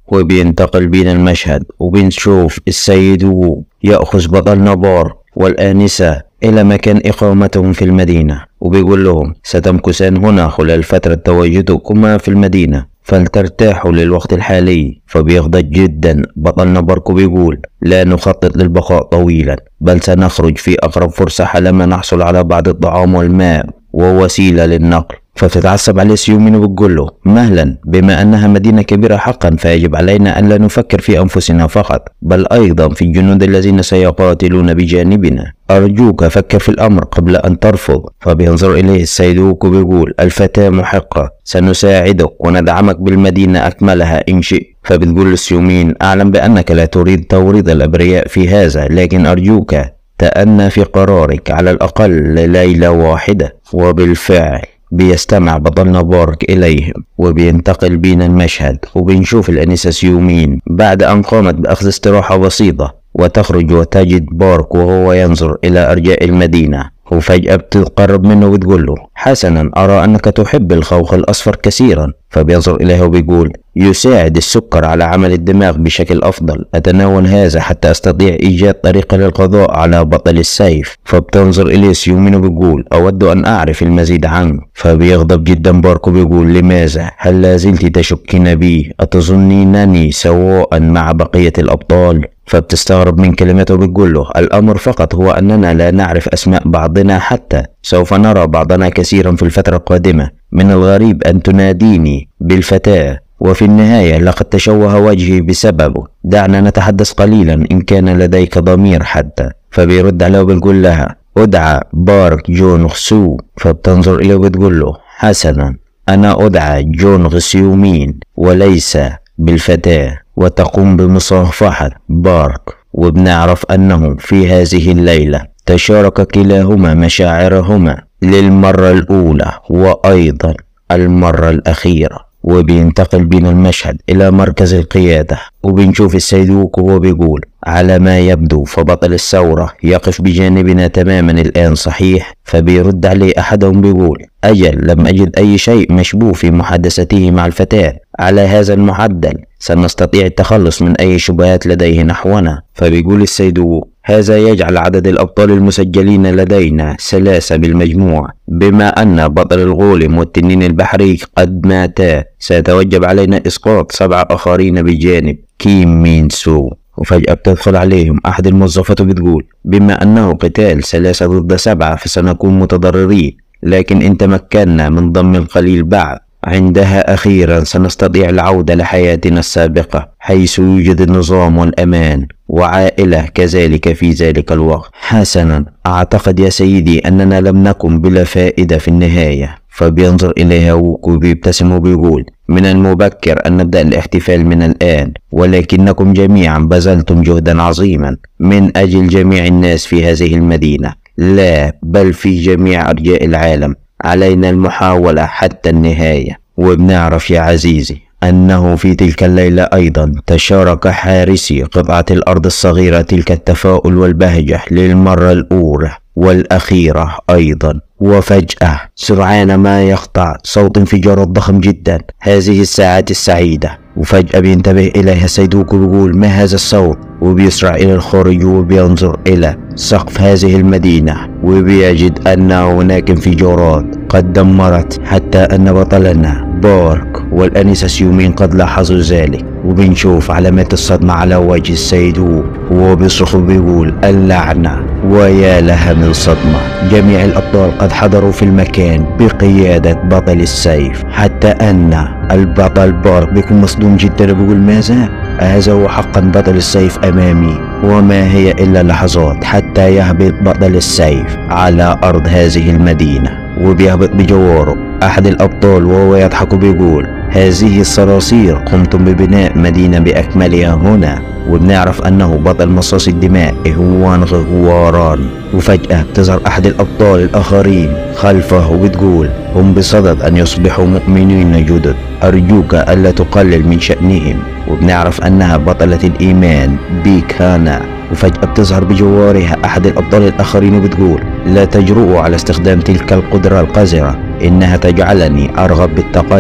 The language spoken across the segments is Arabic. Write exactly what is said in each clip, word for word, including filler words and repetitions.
وبينتقل بينا المشهد وبنشوف السيد وو يأخذ بطلنا بارك والآنسة إلى مكان إقامتهم في المدينة، وبيقول لهم ستمكثان هنا خلال فترة تواجدكما في المدينة فلترتاحوا للوقت الحالي. فبيغضب جدا بطلنا بارك وبيقول لا نخطط للبقاء طويلا، بل سنخرج في أقرب فرصة حالما نحصل على بعض الطعام والماء ووسيلة للنقل. فبتتعصب عليه سيومين وبتقول له مهلا، بما أنها مدينة كبيرة حقا فيجب علينا أن لا نفكر في أنفسنا فقط بل أيضا في الجنود الذين سيقاتلون بجانبنا، أرجوك فكر في الأمر قبل أن ترفض. فبينظر إليه السيد ووك وبيقول الفتاة محقة، سنساعدك وندعمك بالمدينة أكملها إن شئت. فبتقول لسيومين أعلم بأنك لا تريد توريط الأبرياء في هذا، لكن أرجوك تأنى في قرارك على الأقل لليلة واحدة. وبالفعل بيستمع بطلنا بارك إليهم، وبينتقل بينا المشهد وبنشوف الأنسة سيومين بعد أن قامت بأخذ استراحة بسيطة وتخرج وتجد بارك وهو ينظر إلى أرجاء المدينة، وفجأة بتقرب منه وتقول له حسنا أرى أنك تحب الخوخ الأصفر كثيرا. فبينظر إليه وبيقول يساعد السكر على عمل الدماغ بشكل أفضل، أتناول هذا حتى أستطيع إيجاد طريقة للقضاء على بطل السيف. فبتنظر إليه سيومين وبيقول أود أن أعرف المزيد عنه. فبيغضب جدا بارك وبيقول لماذا؟ هل لازلت تشكين بي؟ أتظنينني سواء مع بقية الأبطال؟ فبتستغرب من كلمته وبتقول له الأمر فقط هو أننا لا نعرف أسماء بعضنا، حتى سوف نرى بعضنا كثيرا في الفترة القادمة. من الغريب أن تناديني بالفتاة وفي النهاية لقد تشوه وجهي بسببه، دعنا نتحدث قليلا إن كان لديك ضمير حتى. فبيرد عليه وبيقول لها أدعى بارك جون غسو. فبتنظر إليه وبتقول له حسنا أنا أدعى جون غسيومين وليس بالفتاة، وتقوم بمصافحة بارك. وبنعرف أنه في هذه الليلة تشارك كلاهما مشاعرهما للمرة الأولى وأيضا المرة الأخيرة. وبينتقل بنا المشهد إلى مركز القيادة وبنشوف السيد ووك وهو بيقول على ما يبدو فبطل الثورة يقف بجانبنا تماما الآن، صحيح؟ فبيرد عليه أحدهم بيقول أجل، لم أجد أي شيء مشبوه في محادثته مع الفتاة. على هذا المعدل سنستطيع التخلص من أي شبهات لديه نحونا. فبيقول السيد ووك هذا يجعل عدد الأبطال المسجلين لدينا ثلاثة بالمجموع، بما أن بطل الغولم والتنين البحري قد ماتا سيتوجب علينا إسقاط سبعة آخرين بجانب كيم مين سو. وفجأة بتدخل عليهم أحد الموظفات وبتقول بما أنه قتال ثلاثة ضد سبعة فسنكون متضررين، لكن إن تمكنا من ضم القليل بعد عندها أخيرا سنستطيع العودة لحياتنا السابقة حيث يوجد النظام والأمان وعائلة كذلك في ذلك الوقت. حسنا أعتقد يا سيدي أننا لم نكن بلا فائدة في النهاية. فبينظر إليها ووك وبيبتسم وبيقول من المبكر أن نبدأ الاحتفال من الآن، ولكنكم جميعا بذلتم جهدا عظيما من أجل جميع الناس في هذه المدينة، لا بل في جميع أرجاء العالم. علينا المحاولة حتى النهاية. وبنعرف يا عزيزي أنه في تلك الليلة أيضا تشارك حارسي قطعة الأرض الصغيرة تلك التفاؤل والبهجة للمرة الأولى والأخيرة أيضا. وفجأة سرعان ما يقطع صوت انفجار ضخم جدا هذه الساعات السعيدة، وفجأة بينتبه إليها السيد ووك وبيقول ما هذا الصوت؟ وبيسرع إلى الخارج وبينظر إلى سقف هذه المدينة وبيجد أن هناك انفجارات قد دمرت حتى أن بطلنا بارك والأنسة سيومين قد لاحظوا ذلك. وبنشوف علامات الصدمة على وجه السيد ووك وهو بيصرخ وبيقول اللعنة، ويا لها من صدمة. جميع الأبطال قد حضروا في المكان بقيادة بطل السيف، حتى أن البطل بارك بيكون مصدوم جدا وبيقول ماذا؟ هذا هو حقا بطل السيف أمامي، وما هي إلا لحظات حتى يهبط بطل السيف على أرض هذه المدينة. وبيهبط بجواره أحد الأبطال وهو يضحك وبيقول هذه الصراصير قمتم ببناء مدينة بأكملها هنا. وبنعرف أنه بطل مصاص الدماء هوان غواران. وفجأة تظهر أحد الأبطال الآخرين خلفه وبتقول هم بصدد أن يصبحوا مؤمنين جدد، أرجوك ألا تقلل من شأنهم. وبنعرف أنها بطلة الإيمان بيك هانا. وفجأة بتظهر بجوارها أحد الأبطال الآخرين وبتقول لا تجرؤوا على استخدام تلك القدرة القذرة، إنها تجعلني أرغب بالتقيؤ.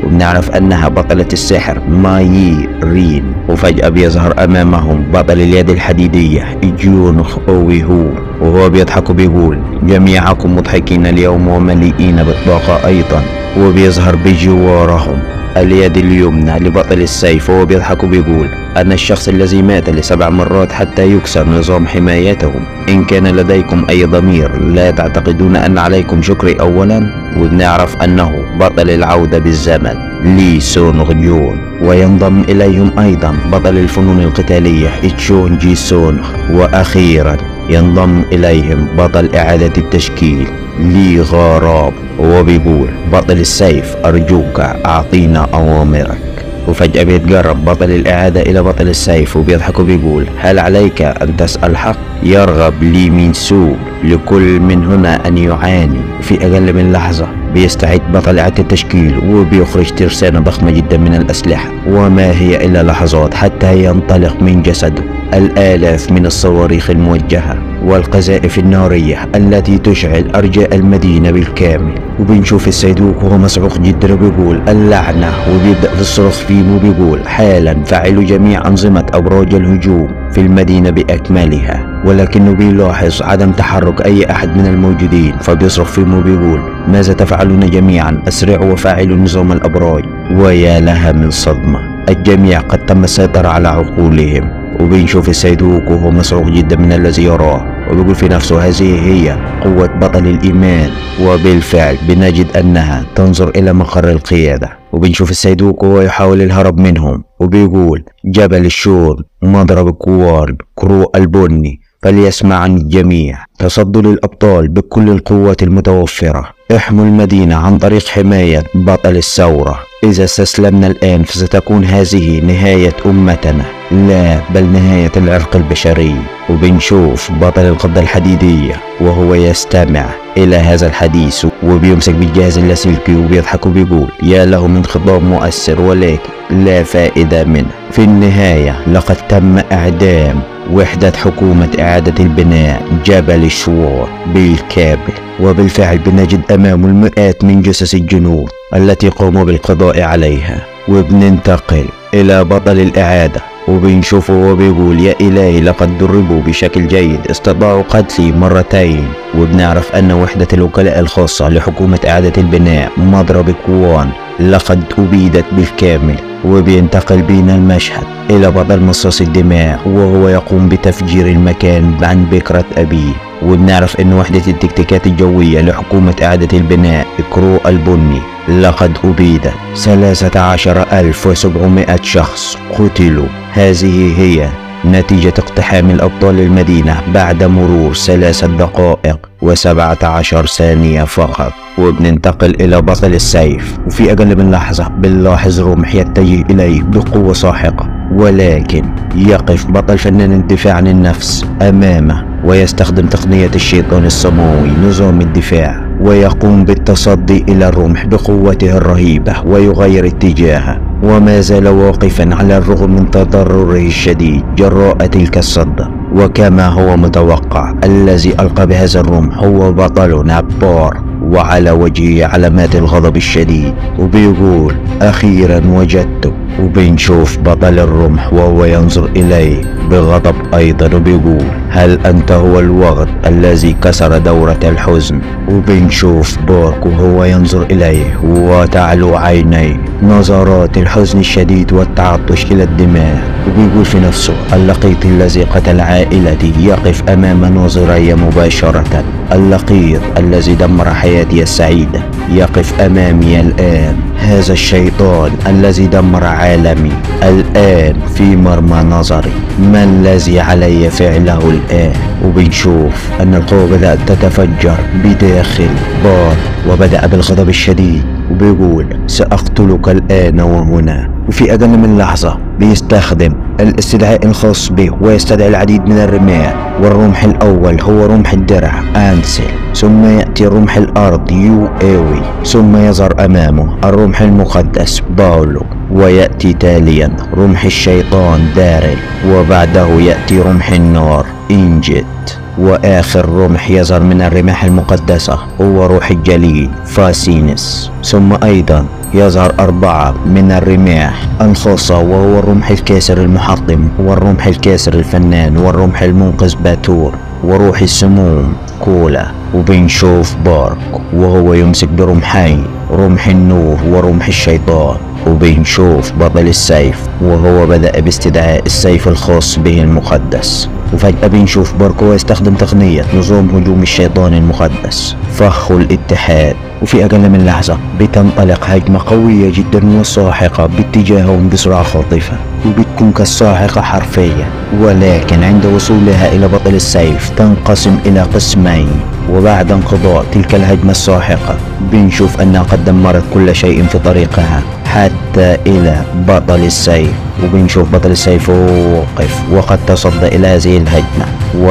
وبنعرف أنها بطلة السحر ماي رين. وفجأة بيظهر أمامهم بطل اليد الحديدية جيونخ أوي هو، وهو بيضحك وبيقول جميعكم مضحكين اليوم ومليئين بالطاقة أيضا. وبيظهر بجوارهم اليد اليمنى لبطل السيف، وهو بيضحك وبيقول أنا الشخص الذي مات لسبع مرات حتى يكسر نظام حمايتهم. إن كان لديكم أي ضمير لا تعتقدون أن عليكم شكري أولا. وبنعرف أنه بطل العودة بالزمن لي سونغ جون. وينضم إليهم أيضا بطل الفنون القتالية تشون جي سونغ. وأخيرا ينضم إليهم بطل إعادة التشكيل لي غاراب، وهو بيقول بطل السيف أرجوك أعطينا أوامرك. وفجأة بيتقرب بطل الإعادة إلى بطل السيف وبيضحك وبيقول هل عليك أن تسأل حق؟ يرغب لي من سوء لكل من هنا أن يعاني. في أقل من لحظة بيستعد بطل إعادة التشكيل وبيخرج ترسانة ضخمة جدا من الأسلحة، وما هي إلا لحظات حتى ينطلق من جسده الآلاف من الصواريخ الموجهة والقذائف النارية التي تشعل أرجاء المدينة بالكامل. وبنشوف السيدوك وهو مصعوق جدا وبيقول اللعنة، وبيبدأ في الصراخ فيه وبيقول حالا فعلوا جميع أنظمة أبراج الهجوم في المدينة بأكملها. ولكنه بيلاحظ عدم تحرك أي أحد من الموجودين، فبيصرخ فيه وبيقول ماذا تفعلون جميعا؟ أسرعوا وفعلوا نظام الأبراج. ويا لها من صدمة، الجميع قد تم السيطرة على عقولهم. وبنشوف السيدوك وهو مصعوق جدا من الذي يراه، وبيقول في نفسه هذه هي قوة بطل الإيمان. وبالفعل بنجد أنها تنظر إلى مقر القيادة، وبنشوف السيدوك وهو يحاول الهرب منهم، وبيقول جبل الشون مضرب الكوار كرو البني فليسمعني الجميع. تصدوا للأبطال بكل القوات المتوفرة، احموا المدينة عن طريق حماية بطل الثورة. إذا استسلمنا الآن فستكون هذه نهاية أمتنا، لا بل نهاية العرق البشري. وبنشوف بطل القبضة الحديدية وهو يستمع إلى هذا الحديث وبيمسك بالجهاز اللاسلكي وبيضحك وبيقول يا له من خطاب مؤثر ولكن لا فائدة منه. في النهاية لقد تم إعدام وحدة حكومة إعادة البناء جبل الشوار بالكامل. وبالفعل بنجد أمامه المئات من جثث الجنود التي قاموا بالقضاء عليها. وبننتقل إلى بطل الإعادة وبنشوفه وبيقول يا إلهي لقد دربوا بشكل جيد، استطاعوا قتلي مرتين. وبنعرف أن وحدة الوكلاء الخاصة لحكومة إعادة البناء مضرب كوان لقد أبيدت بالكامل. وبينتقل بينا المشهد إلى بطل مصاص الدماء وهو يقوم بتفجير المكان عن بكرة أبيه. وبنعرف أن وحدة التكتيكات الجوية لحكومة إعادة البناء كرو البني لقد أبيدت. ثلاثة عشر ألف وسبعمائة شخص قتلوا. هذه هي نتيجة اقتحام الأبطال المدينة بعد مرور ثلاث دقائق وسبعة عشر ثانية فقط. وبننتقل إلى بطل السيف، وفي أقل من لحظة بنلاحظ رمح يتجه إليه بقوة ساحقة، ولكن يقف بطل فنان الدفاع عن النفس أمامه ويستخدم تقنية الشيطان السماوي نظام الدفاع، ويقوم بالتصدي إلى الرمح بقوته الرهيبة ويغير اتجاهه، وما زال واقفا على الرغم من تضرره الشديد جراء تلك الصدة. وكما هو متوقع الذي ألقى بهذا الرمح هو بطلنا بار، وعلى وجهه علامات الغضب الشديد وبيقول أخيرا وجدته. وبنشوف بطل الرمح وهو ينظر إليه بغضب أيضا وبيقول هل أنت هو الوغد الذي كسر دورة الحزن؟ وبنشوف بارك وهو ينظر إليه وتعلو عينيه نظرات الحزن الشديد والتعطش إلى الدماء، وبيقول في نفسه اللقيط الذي قتل عائلتي يقف أمام ناظري مباشرة، اللقيط الذي دمر حياتي السعيدة يقف أمامي الآن، هذا الشيطان الذي دمر عالمي الآن في مرمى نظري، ما الذي علي فعله الآن؟ وبنشوف أن القوة بدأت تتفجر بداخل بار وبدأ بالغضب الشديد وبيقول سأقتلك الآن وهنا. وفي أقل من لحظة بيستخدم الاستدعاء الخاص به ويستدعي العديد من الرماح، والرمح الأول هو رمح الدرع أنسل، ثم يأتي رمح الأرض يو إيوي، ثم يظهر أمامه الرمح المقدس باولو، ويأتي تاليا رمح الشيطان دارل، وبعده يأتي رمح النار إنجيت. وآخر رمح يظهر من الرماح المقدسة هو روح الجليد فاسينس. ثم أيضا يظهر أربعة من الرماح الخاصة، وهو الرمح الكاسر المحطم، والرمح الكاسر الفنان، والرمح المنقذ باتور، وروح السموم كولا. وبنشوف بارك وهو يمسك برمحين، رمح النور ورمح الشيطان. وبنشوف بطل السيف وهو بدأ باستدعاء السيف الخاص به المقدس. وفجأة بنشوف بارك وهو يستخدم تقنية نظام هجوم الشيطان المقدس فخ الاتحاد. وفي أقل من لحظة بتنطلق هجمة قوية جدا وساحقة باتجاههم بسرعة خاطفة، وبتكون كالساحقة حرفيا. ولكن عند وصولها إلى بطل السيف تنقسم إلى قسمين. وبعد انقضاء تلك الهجمة الساحقة بنشوف أنها قد دمرت كل شيء في طريقها حتى إلى بطل السيف. وبنشوف بطل السيف وقف وقد تصدى إلى هذه الهجمة،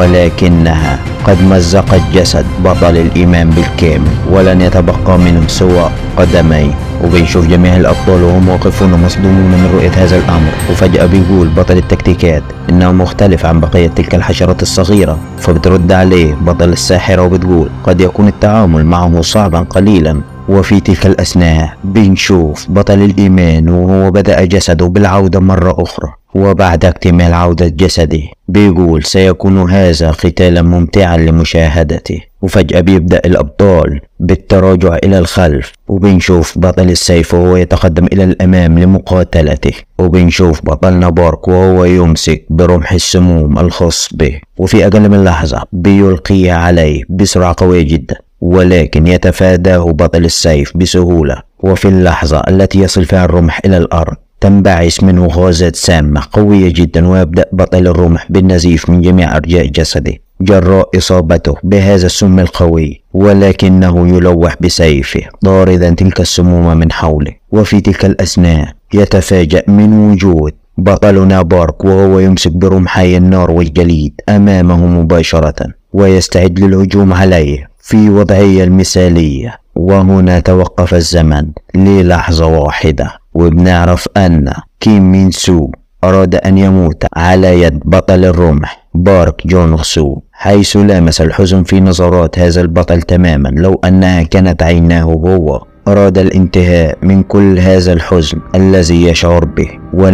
ولكنها قد مزقت جسد بطل الإيمان بالكامل، ولن يتبقى منهم سوى قدمين. وبنشوف جميع الأبطال وهم واقفون مصدومون من رؤية هذا الأمر. وفجأة بيقول بطل التكتيكات إنه مختلف عن بقية تلك الحشرات الصغيرة، فبترد عليه بطل الساحرة وبتقول قد يكون التعامل معه صعبا قليلا. وفي تلك الأثناء بنشوف بطل الإيمان وهو بدأ جسده بالعودة مرة أخرى، وبعد اكتمال عودة جسده بيقول سيكون هذا قتالا ممتعا لمشاهدته. وفجأة بيبدأ الأبطال بالتراجع إلى الخلف، وبنشوف بطل السيف وهو يتقدم إلى الأمام لمقاتلته. وبنشوف بطلنا بارك وهو يمسك برمح السموم الخاص به، وفي أقل من لحظة بيلقي عليه بسرعة قوية جدا، ولكن يتفاداه بطل السيف بسهولة. وفي اللحظة التي يصل فيها الرمح إلى الأرض تنبعث منه غازات سامة قوية جدا، ويبدأ بطل الرمح بالنزيف من جميع أرجاء جسده جراء إصابته بهذا السم القوي، ولكنه يلوح بسيفه طاردا تلك السموم من حوله. وفي تلك الأثناء يتفاجأ من وجود بطلنا بارك وهو يمسك برمحي النار والجليد أمامه مباشرة، ويستعد للهجوم عليه في وضعية المثالية. وهنا توقف الزمن للحظة واحدة، وبنعرف أن كيم مين سو أراد أن يموت على يد بطل الرمح بارك جون سو، حيث لامس الحزن في نظرات هذا البطل تماما. لو أنها كانت عيناه هو أراد الانتهاء من كل هذا الحزن الذي يشعر به،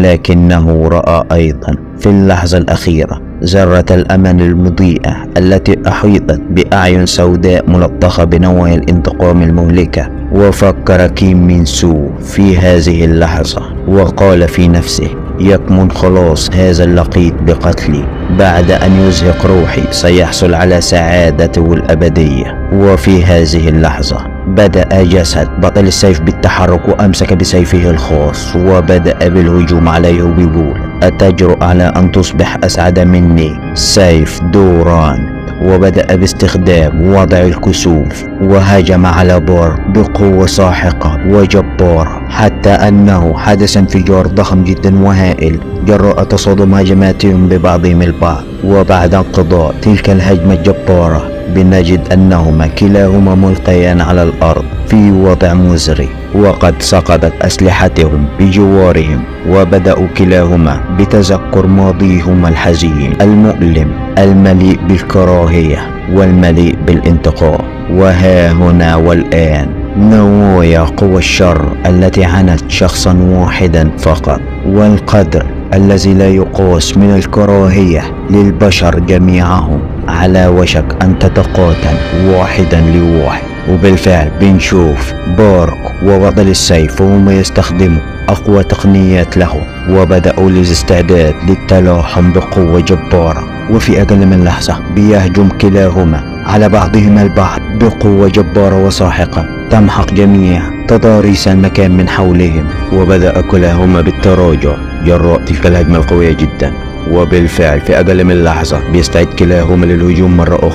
ولكنه رأى أيضا في اللحظة الأخيرة ذرة الأمل المضيئة التي أحيطت بأعين سوداء ملطخة بنوع الانتقام المهلكة. وفكر كيم مين سو في هذه اللحظة وقال في نفسه يكمن خلاص هذا اللقيط بقتلي، بعد أن يزهق روحي سيحصل على سعادته الأبدية. وفي هذه اللحظة بدأ جسد بطل السيف بالتحرك، وأمسك بسيفه الخاص وبدأ بالهجوم عليه وبيقول أتجرؤ على أن تصبح أسعد مني سيف دوران. وبدأ باستخدام وضع الكسوف وهجم على بارك بقوة ساحقة وجبارة، حتى أنه حدث انفجار ضخم جدا وهائل جراء تصادم هجماتهم ببعضهم البعض. وبعد انقضاء تلك الهجمة الجبارة بنجد أنهما كلاهما ملقيان على الأرض في وضع مزري، وقد سقطت أسلحتهم بجوارهم، وبدأوا كلاهما بتذكر ماضيهما الحزين المؤلم المليء بالكراهية والمليء بالانتقام. وها هنا والآن نوايا قوى الشر التي عنت شخصا واحدا فقط، والقدر الذي لا يقاس من الكراهية للبشر جميعهم على وشك أن تتقاتل واحدا لواحد. وبالفعل بنشوف بارك وبطل السيف وهم يستخدموا أقوى تقنيات له، وبدأوا الاستعداد للتلاحم بقوة جبارة. وفي أقل من لحظة بيهجم كلاهما على بعضهما البعض بقوة جبارة وساحقة تمحق جميع تضاريس المكان من حولهم. وبدأ كلاهما بالتراجع جراء تلك الهجمة القوية جدا، وبالفعل في أقل من لحظة بيستعد كلاهما للهجوم مرة أخرى.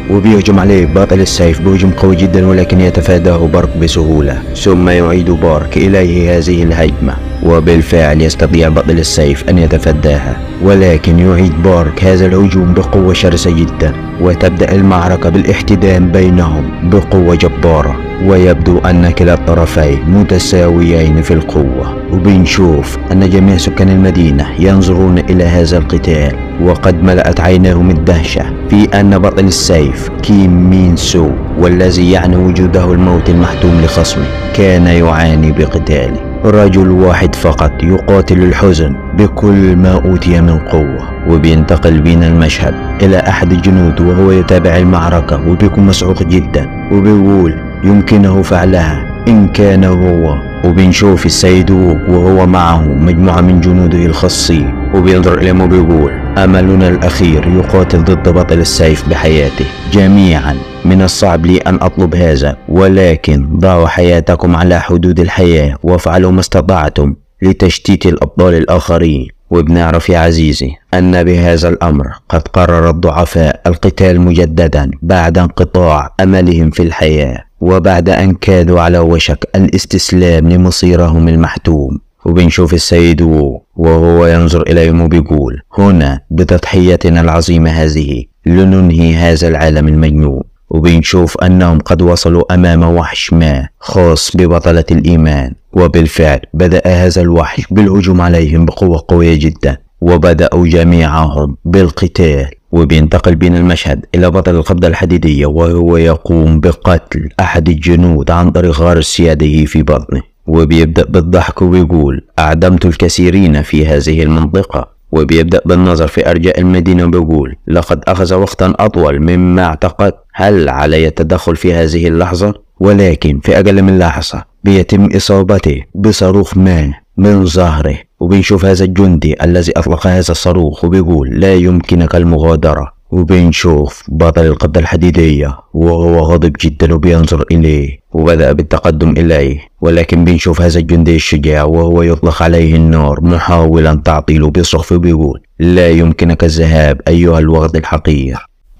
وبيهجم عليه بطل السيف بهجوم قوي جدا، ولكن يتفاداه بارك بسهولة، ثم يعيد بارك إليه هذه الهجمة، وبالفعل يستطيع بطل السيف أن يتفاداها، ولكن يعيد بارك هذا الهجوم بقوة شرسة جدا، وتبدأ المعركة بالاحتدام بينهم بقوة جبارة، ويبدو أن كلا الطرفين متساويين في القوة. وبنشوف أن جميع سكان المدينة ينظرون إلى هذا القتال، وقد ملأت عيناهم الدهشة في أن بطل السيف كيم مين سو، والذي يعني وجوده الموت المحتوم لخصمه، كان يعاني بقتاله. رجل واحد فقط يقاتل الحزن بكل ما أوتي من قوة. وبينتقل بين المشهد إلى أحد الجنود وهو يتابع المعركة، وبيكون مسعوق جدا، وبيقول يمكنه فعلها إن كان هو. وبنشوف السيد ووك وهو معه مجموعة من جنوده الخاصين، وبينظر إليهم وبيقول أملنا الأخير يقاتل ضد بطل السيف بحياته. جميعا من الصعب لي أن أطلب هذا، ولكن ضعوا حياتكم على حدود الحياة وافعلوا ما استطعتم لتشتيت الأبطال الآخرين. وبنعرف يا عزيزي أن بهذا الأمر قد قرر الضعفاء القتال مجددا بعد انقطاع أملهم في الحياة، وبعد أن كادوا على وشك الاستسلام لمصيرهم المحتوم. وبنشوف السيد وو وهو ينظر إليهم وبيقول هنا بتضحيتنا العظيمة هذه لننهي هذا العالم المجنون. وبنشوف أنهم قد وصلوا أمام وحش ما خاص ببطلة الإيمان، وبالفعل بدأ هذا الوحش بالهجوم عليهم بقوة قوية جدا، وبدأوا جميعهم بالقتال. وبينتقل بين المشهد إلى بطل القبضة الحديدية وهو يقوم بقتل أحد الجنود عن طريق غرس يده في بطنه، وبيبدأ بالضحك وبيقول أعدمت الكثيرين في هذه المنطقة. وبيبدأ بالنظر في أرجاء المدينة وبيقول لقد أخذ وقتا أطول مما اعتقدت، هل علي التدخل في هذه اللحظة؟ ولكن في أقل من لحظة بيتم إصابته بصاروخ ما من ظهره. وبنشوف هذا الجندي الذي أطلق هذا الصاروخ وبيقول لا يمكنك المغادرة. وبنشوف بطل القبضة الحديدية وهو غاضب جدا وبينظر إليه، وبدأ بالتقدم إليه، ولكن بنشوف هذا الجندي الشجاع وهو يطلق عليه النار محاولا تعطيله بصرخ وبيقول لا يمكنك الذهاب أيها الوغد الحقير.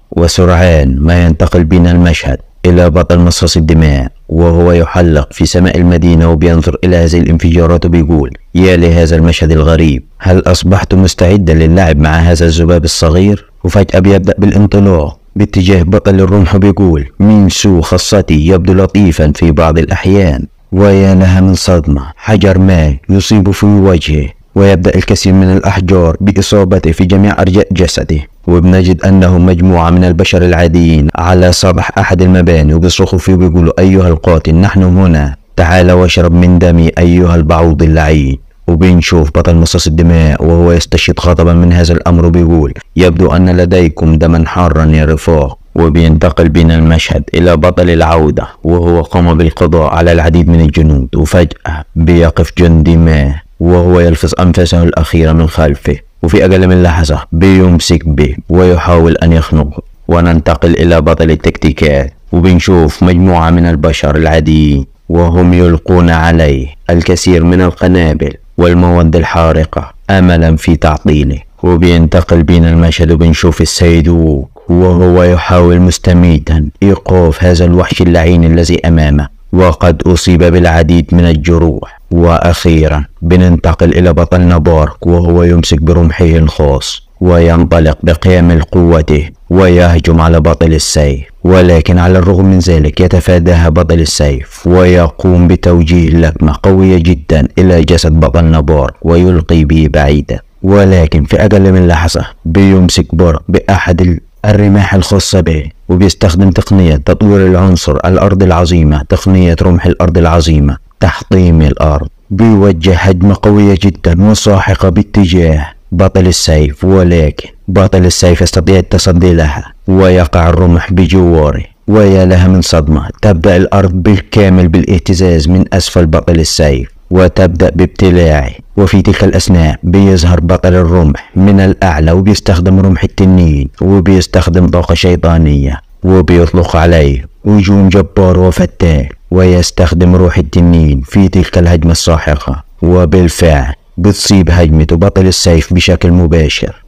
وسرعان ما ينتقل بنا المشهد إلى بطل مصاص الدماء وهو يحلق في سماء المدينة وبينظر إلى هذه الانفجارات وبيقول يا لهذا المشهد الغريب، هل أصبحت مستعدا للعب مع هذا الذباب الصغير؟ وفجأة بيبدأ بالانطلاق باتجاه بطل الرمح وبيقول مين سو خاصتي يبدو لطيفا في بعض الأحيان. ويا لها من صدمة، حجر ما يصيب في وجهه، ويبدأ الكثير من الأحجار بإصابته في جميع أرجاء جسده. وبنجد أنهم مجموعة من البشر العاديين على سطح أحد المباني وبيصرخوا فيه وبيقولوا أيها القاتل نحن هنا، تعال واشرب من دمي أيها البعوض اللعين. وبنشوف بطل مصاص الدماء وهو يستشهد غضبا من هذا الأمر وبيقول يبدو أن لديكم دما حارا يا رفاق. وبينتقل بنا المشهد إلى بطل العودة وهو قام بالقضاء على العديد من الجنود، وفجأة بيقف جندي ما وهو يلفظ أنفاسه الأخيرة من خلفه، وفي أقل من لحظة بيمسك به ويحاول أن يخنقه. وننتقل إلى بطل التكتيكات وبنشوف مجموعة من البشر العاديين وهم يلقون عليه الكثير من القنابل والمواد الحارقة أملا في تعطيله. وبينتقل بين المشهد وبنشوف السيد ووك وهو يحاول مستميتا إيقاف هذا الوحش اللعين الذي أمامه، وقد أصيب بالعديد من الجروح. وأخيرا بننتقل إلى بطلنا بارك وهو يمسك برمحه الخاص وينطلق بكامل قوته ويهجم على بطل السيف، ولكن على الرغم من ذلك يتفاداها بطل السيف ويقوم بتوجيه لكمة قوية جدا إلى جسد بطلنا بارك ويلقي به بعيدا. ولكن في أقل من لحظة بيمسك بارك بأحد الرماح الخاصة به وبيستخدم تقنية تطوير العنصر الأرض العظيمة، تقنية رمح الأرض العظيمة تحطيم الأرض. بيوجه هجمة قوية جدا وساحقة باتجاه بطل السيف، ولكن بطل السيف يستطيع التصدي لها ويقع الرمح بجواره. ويا لها من صدمة، تبدأ الأرض بالكامل بالاهتزاز من أسفل بطل السيف وتبدأ بابتلاعه. وفي تلك الأثناء بيظهر بطل الرمح من الأعلى وبيستخدم رمح التنين وبيستخدم طاقة شيطانية وبيطلق عليه هجوم جبار وفتاك، ويستخدم روح التنين في تلك الهجمة الساحقة، وبالفعل بتصيب هجمة بطل السيف بشكل مباشر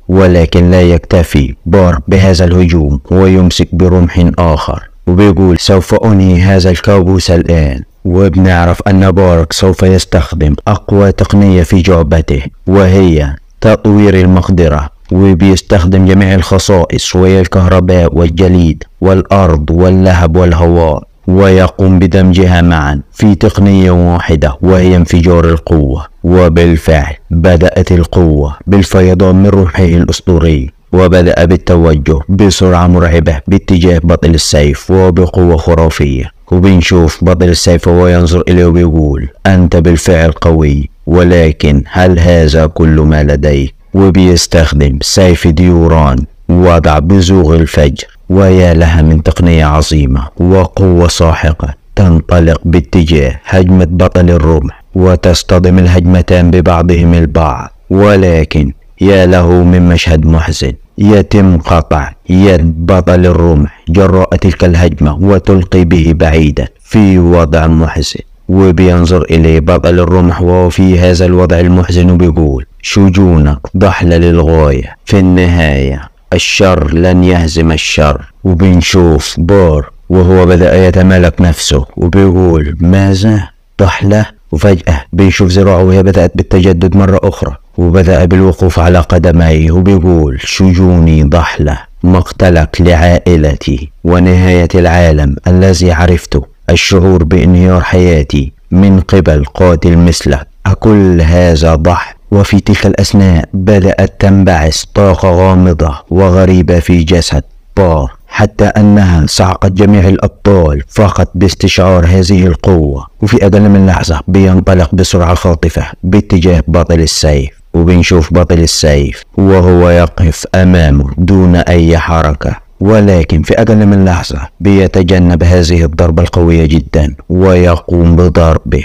ولكن لا يكتفي بار بهذا الهجوم ويمسك برمح آخر وبيقول سوف أنهي هذا الكابوس الآن. وبنعرف أن بارك سوف يستخدم أقوى تقنية في جعبته وهي تطوير المقدرة، وبيستخدم جميع الخصائص وهي الكهرباء والجليد والأرض واللهب والهواء، ويقوم بدمجها معا في تقنية واحدة وهي انفجار القوة. وبالفعل بدأت القوة بالفيضان من روحه الأسطوري، وبدأ بالتوجه بسرعة مرعبة باتجاه بطل السيف وبقوة خرافية. وبنشوف بطل السيف وهو ينظر إليه وبيقول أنت بالفعل قوي، ولكن هل هذا كل ما لديك؟ وبيستخدم سيف ديوران وضع بزوغ الفجر، ويا لها من تقنية عظيمة وقوة ساحقة تنطلق باتجاه هجمة بطل الرمح، وتصطدم الهجمتان ببعضهم البعض. ولكن يا له من مشهد محزن، يتم قطع يد بطل الرمح جراء تلك الهجمة وتلقي به بعيدا في وضع محزن. وبينظر إليه بطل الرمح وهو في هذا الوضع المحزن وبيقول شجونك ضحلة للغاية، في النهاية الشر لن يهزم الشر. وبنشوف بار وهو بدأ يتمالك نفسه وبيقول ماذا؟ ضحلة؟ وفجأة بيشوف ذراعه وهي بدأت بالتجدد مرة أخرى، وبدأ بالوقوف على قدميه وبيقول شجوني ضحلة، مقتلك لعائلتي ونهاية العالم الذي عرفته، الشعور بانهيار حياتي من قبل قاتل مثلك، أكل هذا ضحك. وفي تلك الأثناء بدأت تنبعث طاقة غامضة وغريبة في جسد بار، حتى أنها صعقت جميع الأبطال فقط باستشعار هذه القوة. وفي أقل من لحظة بينطلق بسرعة خاطفة باتجاه بطل السيف، وبنشوف بطل السيف وهو يقف أمامه دون أي حركة، ولكن في أقل من لحظة بيتجنب هذه الضربة القوية جدا ويقوم بضربه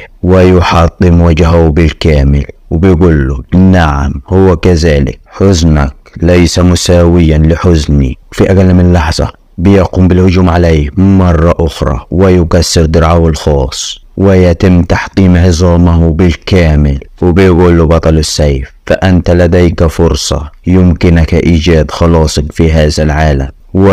ويحطم وجهه بالكامل، وبيقول له نعم هو كذلك، حزنك ليس مساويا لحزني. في أقل من لحظة بيقوم بالهجوم عليه مرة أخرى ويكسر درعه الخاص ويتم تحطيم عظامه بالكامل. وبيقول له بطل السيف فأنت لديك فرصة يمكنك إيجاد خلاصك في هذا العالم،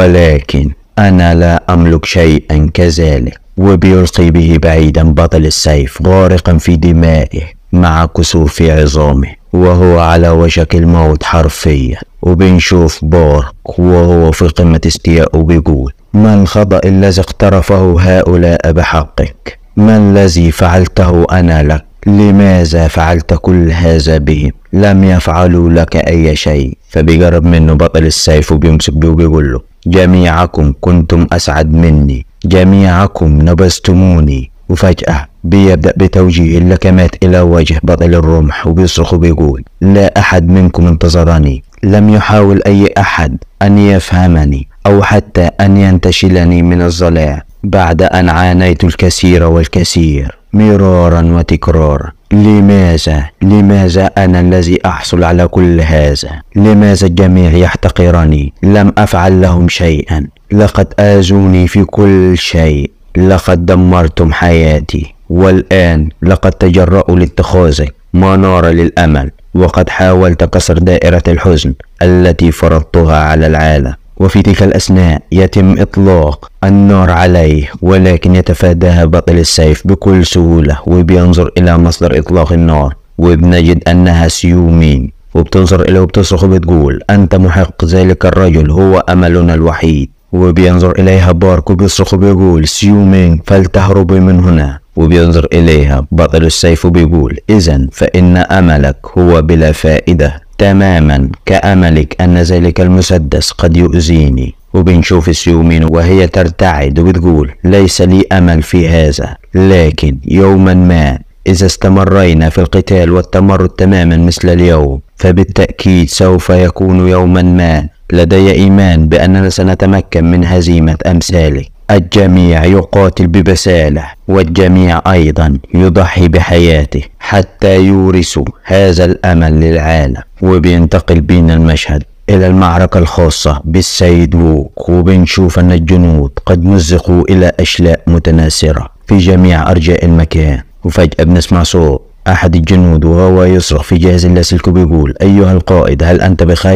ولكن أنا لا أملك شيئا كذلك. وبيلقي به بعيدا بطل السيف غارقا في دمائه مع كسوف عظامه وهو على وشك الموت حرفيا. وبنشوف بارك وهو في قمة استيائه بيقول ما الخطأ الذي اقترفه هؤلاء بحقك؟ ما الذي فعلته أنا لك؟ لماذا فعلت كل هذا بهم؟ لم يفعلوا لك أي شيء. فبيقرب منه بطل السيف وبيمسك بيه وبيقول له جميعكم كنتم أسعد مني، جميعكم نبذتموني. وفجأة بيبدأ بتوجيه اللكمات إلى وجه بطل الرمح وبيصرخ وبيقول لا أحد منكم انتظرني، لم يحاول أي أحد أن يفهمني أو حتى أن ينتشلني من الظلام بعد أن عانيت الكثير والكثير مرارا وتكرارا. لماذا لماذا أنا الذي أحصل على كل هذا؟ لماذا الجميع يحتقرني؟ لم أفعل لهم شيئا، لقد آذوني في كل شيء، لقد دمرتم حياتي، والآن لقد تجرؤوا لاتخاذك منار للأمل، وقد حاولت كسر دائرة الحزن التي فرضتها على العالم. وفي تلك الأثناء يتم إطلاق النار عليه، ولكن يتفاداها بطل السيف بكل سهولة وبينظر إلى مصدر إطلاق النار، وبنجد أنها سيومين. وبتنظر إليه وبتصرخ وبتقول أنت محق، ذلك الرجل هو أملنا الوحيد. وبينظر إليها بارك وبيصرخ وبيقول سيومين فلتهربي من هنا. وبينظر إليها بطل السيف وبيقول إذن فإن أملك هو بلا فائدة، تماما كأملك أن ذلك المسدس قد يؤذيني. وبنشوف سيومين وهي ترتعد وبتقول ليس لي أمل في هذا، لكن يوما ما إذا استمرينا في القتال والتمرد تماما مثل اليوم فبالتأكيد سوف يكون يوما ما لدي إيمان بأننا سنتمكن من هزيمة أمثالك. الجميع يقاتل ببسالة، والجميع أيضا يضحي بحياته حتى يورثوا هذا الأمل للعالم. وبينتقل بين المشهد إلى المعركة الخاصة بالسيد ووك، وبنشوف أن الجنود قد مزقوا إلى أشلاء متناثرة في جميع أرجاء المكان. وفجأة بنسمع صوت أحد الجنود وهو يصرخ في جهاز اللاسلكي بيقول أيها القائد هل أنت بخير؟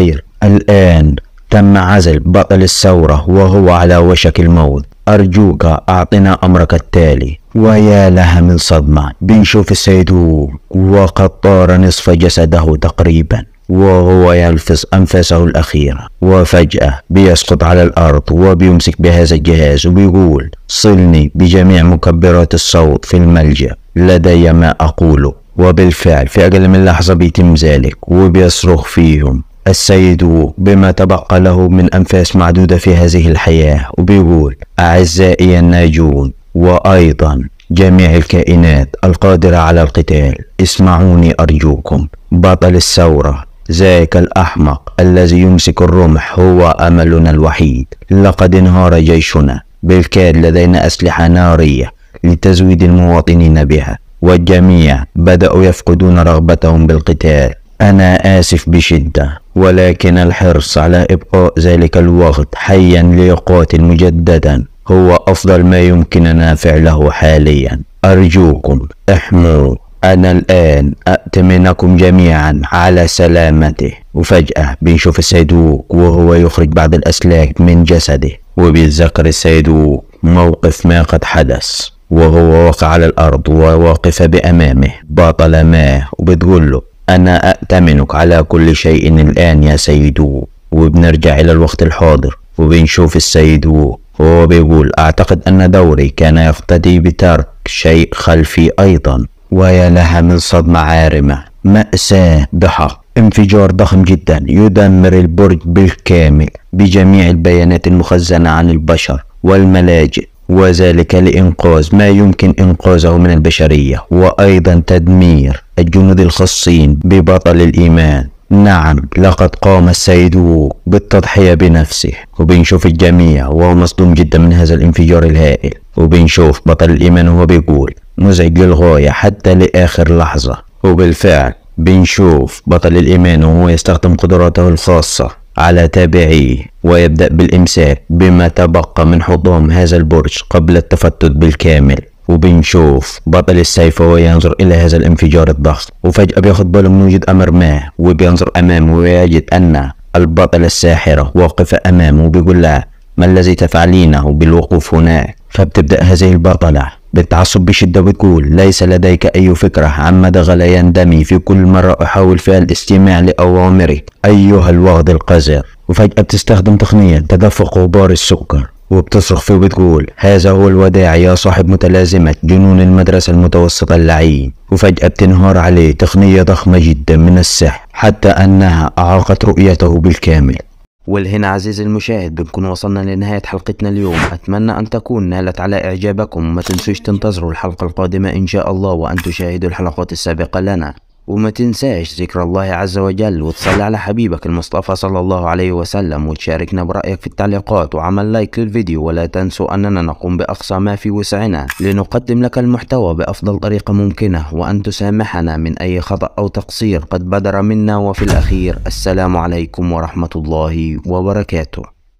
الآن تم عزل بطل الثورة وهو على وشك الموت. أرجوك أعطنا أمرك التالي. ويا لها من صدمة، بنشوف السيد وو وقد طار نصف جسده تقريبا وهو يلفظ أنفاسه الأخيرة، وفجأة بيسقط على الأرض وبيمسك بهذا الجهاز وبيقول: صلني بجميع مكبرات الصوت في الملجأ، لدي ما أقوله. وبالفعل في أقل من لحظة بيتم ذلك، وبيصرخ فيهم السيد وو بما تبقى له من أنفاس معدودة في هذه الحياة، وبيقول: أعزائي الناجون وأيضا جميع الكائنات القادرة على القتال، اسمعوني أرجوكم. بطل الثورة ذاك الأحمق الذي يمسك الرمح هو أملنا الوحيد. لقد انهار جيشنا، بالكاد لدينا أسلحة نارية لتزويد المواطنين بها، والجميع بدأوا يفقدون رغبتهم بالقتال. أنا آسف بشدة، ولكن الحرص على إبقاء ذلك الوقت حيا ليقاتل مجددا هو أفضل ما يمكننا فعله حاليا. أرجوكم احموا. أنا الآن أأتمنكم جميعا على سلامته. وفجأة بنشوف السيد وو وهو يخرج بعض الأسلاك من جسده، وبيتذكر السيد وو موقف ما قد حدث، وهو واقع على الأرض وواقف بأمامه بطل ما، وبتقول له: أنا أأتمنك على كل شيء الآن يا سيد وو. وبنرجع إلى الوقت الحاضر، وبنشوف السيد وو وهو بيقول: أعتقد أن دوري كان يقتدي بترك شيء خلفي أيضا. ويا لها من صدمة عارمة، مأساة بحق. انفجار ضخم جدا يدمر البرج بالكامل بجميع البيانات المخزنة عن البشر والملاجئ، وذلك لإنقاذ ما يمكن إنقاذه من البشرية، وأيضا تدمير الجنود الخاصين ببطل الإيمان. نعم، لقد قام السيد وو بالتضحية بنفسه. وبنشوف الجميع وهو مصدوم جدا من هذا الانفجار الهائل، وبنشوف بطل الإيمان وهو بيقول: مزعج للغاية حتى لآخر لحظة. وبالفعل بنشوف بطل الإيمان وهو يستخدم قدراته الخاصة على تابعيه، ويبدأ بالإمساك بما تبقى من حطام هذا البرج قبل التفتت بالكامل. وبنشوف بطل السيف وهو ينظر إلى هذا الانفجار الضخم، وفجأة بياخد باله من وجود أمر ما، وبينظر أمامه ويجد أن البطلة الساحرة واقفة أمامه، وبيقول لها: ما الذي تفعلينه بالوقوف هناك؟ فبتبدأ هذه البطلة بالتعصب بشدة وتقول: ليس لديك أي فكرة عن مدى غليان دمي في كل مرة أحاول فيها الاستماع لأوامرك أيها الوغد القذر. وفجأة بتستخدم تقنية تدفق غبار السكر، وبتصرخ فيه وبتقول: هذا هو الوداع يا صاحب متلازمة جنون المدرسة المتوسطة اللعين. وفجأة بتنهار عليه تقنية ضخمة جدا من السحر حتى أنها أعاقت رؤيته بالكامل. والهنا عزيزي المشاهد بنكون وصلنا لنهاية حلقتنا اليوم. أتمنى أن تكون نالت على إعجابكم، وما تنسوش تنتظروا الحلقة القادمة إن شاء الله وأن تشاهدوا الحلقات السابقة لنا، وما تنساش ذكر الله عز وجل، وتصلي على حبيبك المصطفى صلى الله عليه وسلم، وتشاركنا برأيك في التعليقات وعمل لايك للفيديو. ولا تنسوا أننا نقوم بأقصى ما في وسعنا لنقدم لك المحتوى بأفضل طريقة ممكنة، وأن تسامحنا من أي خطأ أو تقصير قد بدر منا. وفي الأخير السلام عليكم ورحمة الله وبركاته.